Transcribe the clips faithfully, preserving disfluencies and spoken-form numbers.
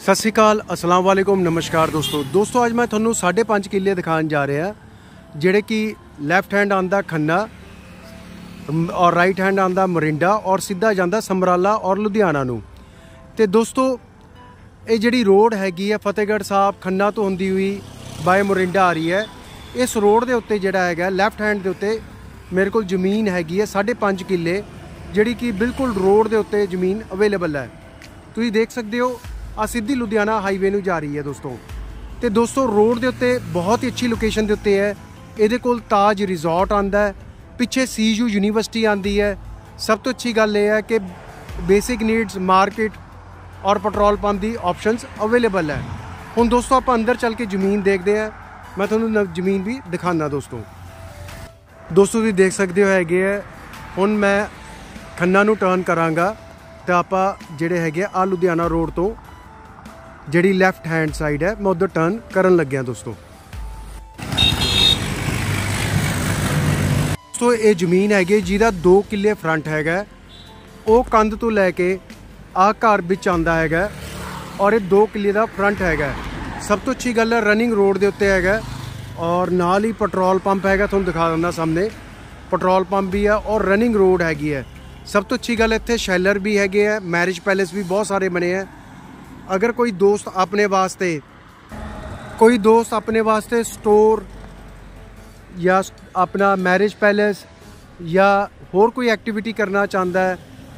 सत श्री अकाल, अस्सलाम वालेकुम, नमस्कार दोस्तों दोस्तों अज मैं थोनू साढ़े पाँच किले दिखाने जा रहा जिहड़े कि लैफ्ट हैंड आंदा खन्ना और राइट हैंड आंदा मोरिंडा और सीधा जांदा समराला और लुधियाना नूं। ते दोस्तों ये जिहड़ी रोड हैगी है फतेहगढ़ साहब खन्ना तो होंदी हुई बाय मोरिंडा आ रही है। इस रोड के उत्ते जिहड़ा हैगा लैफ्ट हैंड के उत्ते मेरे को ज़मीन हैगी है साढ़े पाँच किले जिहड़ी कि बिल्कुल रोड के उत्ते ज़मीन अवेलेबल है। तुसीं देख सकते हो आ सीधी लुधियाना हाईवे नूं जा रही है दोस्तों। तो दोस्तों रोड के उत्ते बहुत ही अच्छी लोकेशन के उत्ते है। ये कोल ताज रिजॉर्ट आंदा है, पिछे सी यू यूनीवर्सिटी आंदी है। सब तो अच्छी गल यह है कि बेसिक नीड्स मार्केट और पेट्रोल पंप की ऑप्शनस अवेलेबल है। हुण दोस्तों आप अंदर चल के ज़मीन देखते हैं, मैं तुहानूं ज़मीन भी दिखाना। दोस्तों दोस्तों तुसीं देख सकते हो हैगे है। हुण मैं खन्ना नूं टर्न करांगा तो आपां जिहड़े हैगे आ लुधियाना रोड तो जिहड़ी लैफ्ट हैंड साइड है मैं उधर टर्न करन लग्या। दोस्तों दोस्तों ये ज़मीन हैगी जिहदा दो किले फ्रंट हैगा, वो कंध तो लैके आ घर विच आंदा हैगा और ये दो किले का फ्रंट हैगा। सब तो अच्छी गल है रनिंग रोड के उत्ते हैगा और नाल ही पेट्रोल पंप हैगा, तुहानूं दिखा दिंदा सामने पेट्रोल पंप भी है और रनिंग रोड हैगी है। सब तो अच्छी गल इत्थे शैलर भी हैगे है, मैरिज पैलेस भी बहुत सारे बने हैं। अगर कोई दोस्त अपने वास्ते कोई दोस्त अपने वास्ते स्टोर या अपना मैरिज पैलेस या होर कोई एक्टिविटी करना चाहता है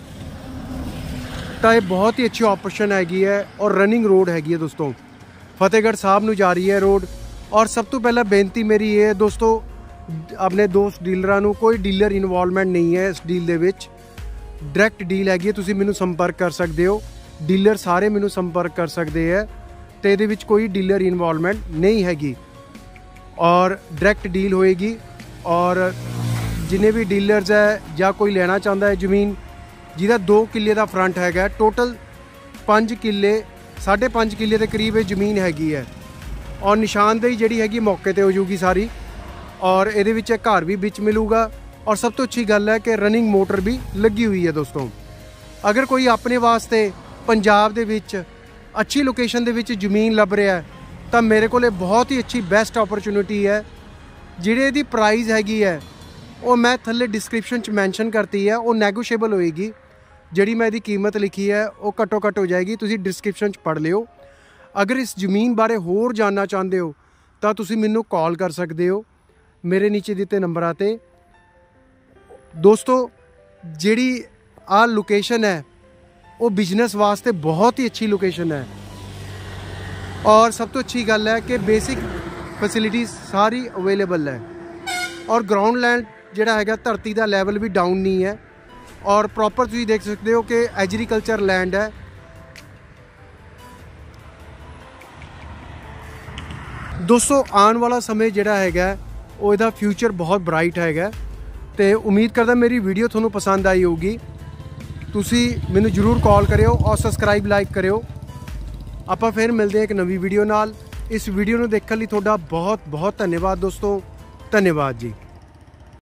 तो ये बहुत ही अच्छी ऑप्शन हैगी है और रनिंग रोड हैगी है। दोस्तों फतेहगढ़ साहब नूं जा रही है रोड। और सब तो पहला बेनती मेरी ये है दोस्तों, अपने दोस्त डीलरां नूं कोई डीलर इन्वॉल्वमेंट नहीं है इस डील दे विच, डायरैक्ट डील हैगी है। तुसीं मैनूं संपर्क कर सकते हो, डीलर सारे मैनूं संपर्क कर सकते हैं तो ये कोई डीलर इन्वॉल्वमेंट नहीं हैगी और डायरैक्ट डील होएगी। और जिन्हें भी डीलर्स है या कोई लेना चाहता है ज़मीन जिहदा दो किले का फ्रंट हैगा, टोटल पाँच किले साढ़े पाँच किले के करीब ज़मीन हैगी है और निशानदेही जिहड़ी हैगी मौके पर हो जाऊगी सारी। और ये विच घर भी बिच मिलूगा और सब तो अच्छी गल है कि रनिंग मोटर भी लगी हुई है। दोस्तों अगर कोई अपने वास्ते पंजाब दे विच अच्छी लोकेशन दे विच ज़मीन लभ रहा है तो मेरे को बहुत ही अच्छी बेस्ट अपॉर्चुनिटी है। जिहड़े दी प्राइस हैगी है वो मैं थल्ले डिस्क्रिप्शन च मैंशन करती है, वो नैगोशिएबल होएगी। जिहड़ी मैं इहदी कीमत लिखी है वो घट्टो घट्ट हो जाएगी, तुसीं डिस्क्रिप्शन च पढ़ लिओ। अगर इस ज़मीन बारे होर जानना चाहते हो तो तुसीं मैनूं कॉल कर सकते हो मेरे नीचे दिते नंबरां ते। दोस्तों जिहड़ी आ लोकेशन है वो बिजनेस वास्ते बहुत ही अच्छी लोकेशन है और सब तो अच्छी गल है कि बेसिक फैसिलिटीज़ सारी अवेलेबल है और ग्राउंड लैंड जिहड़ा हैगा धरती का लैवल भी डाउन नहीं है और प्रॉपर तुसीं देख सकते हो कि एग्रीकल्चर लैंड है। दोस्तों आने वाला समय जिहड़ा हैगा वो इहदा फ्यूचर बहुत ब्राइट हैगा ते उम्मीद करदा मेरी वीडियो तुहानूं पसंद आई होगी। तुसीं मैनूं जरूर कॉल करियो और सबसक्राइब लाइक करियो। आपां फिर मिलते हैं एक नवी वीडियो नाल। इस वीडियो नूं देखण लई तुहाडा बहुत बहुत धन्यवाद दोस्तों, धन्यवाद जी।